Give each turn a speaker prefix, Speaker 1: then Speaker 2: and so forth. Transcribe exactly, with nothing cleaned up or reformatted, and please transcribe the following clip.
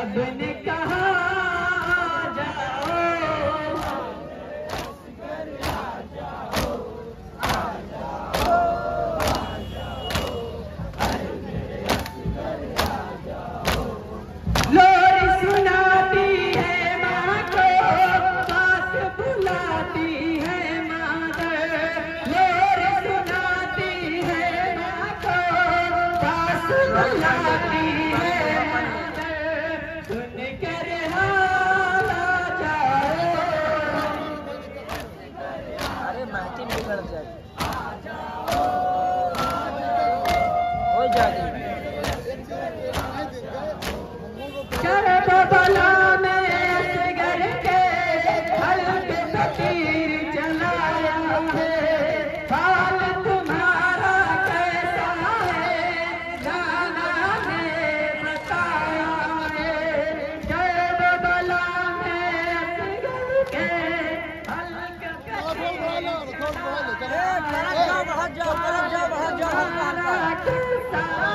Speaker 1: ने कहा जाओ लोरी सुनाती है माँ को पास बुलाती है मादर लोरी सुनाती है माँ को पास बुलाती है मादर सुन कर हाला जाओ
Speaker 2: अरे महती बिगड़ जाए हो जाती
Speaker 1: शरब बला में असगर के हल्के फकीर चलाया है हाल तुम्हारा कैसा है नाना ने बताया है शरब बला में असगर के हल्के फकीर
Speaker 2: बहुत जाओ बहुत जाओ बहुत जाओ
Speaker 1: कैसा